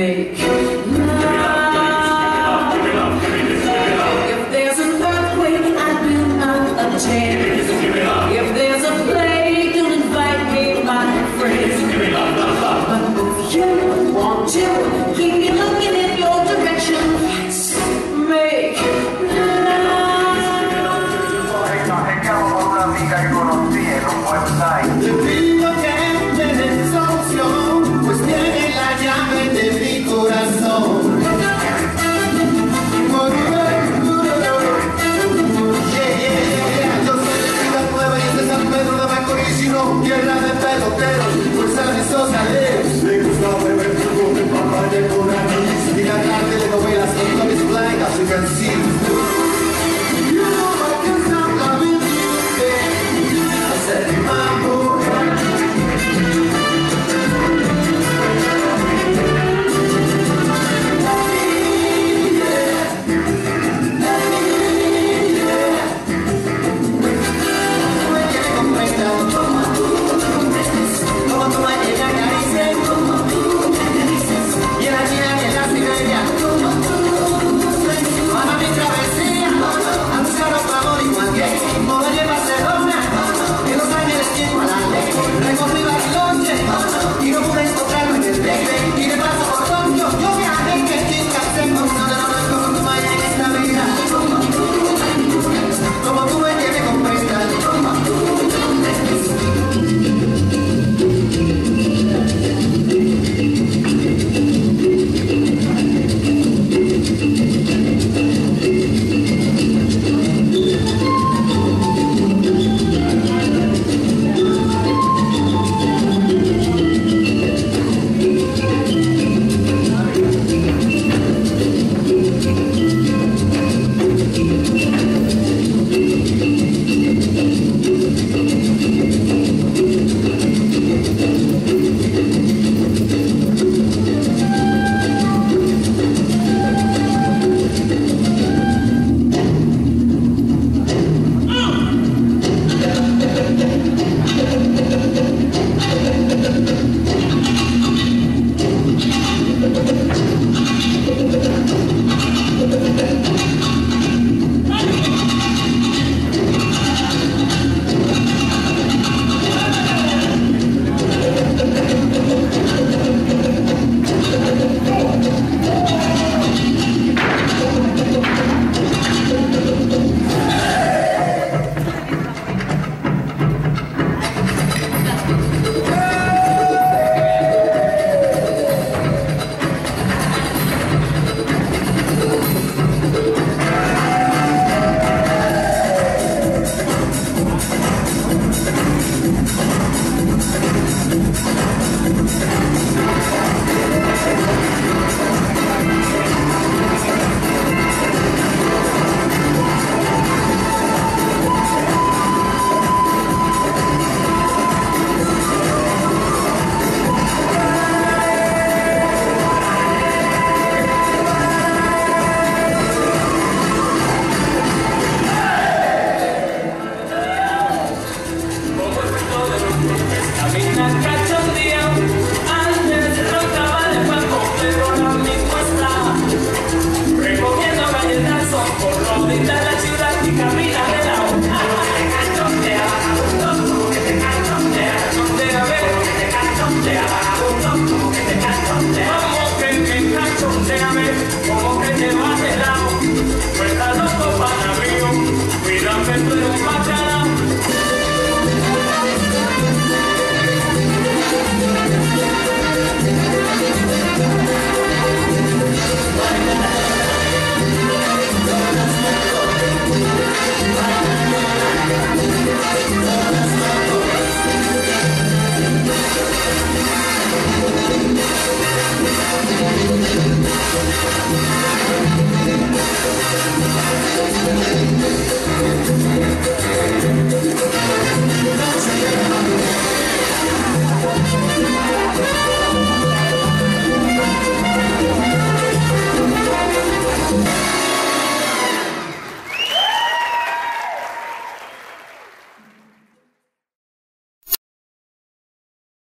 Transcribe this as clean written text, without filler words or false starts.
make love. If there's an earthquake, I will not attend. If there's a plague, don't invite me, my friend. But if you want to keep me looking in your direction, let's make Le pido que me den solución, pues tiene la llave de mi corazón. Yo soy de Ciudad Nueva y es de San Pedro de Macorís, y no tierra de peloteros, fuerza de sociales. Me gusta beber jugo de papaya con anís y ganar telenovelas con flores blancas y cancillos. You know I can't stop loving you, baby. I said, mambo. como que te va.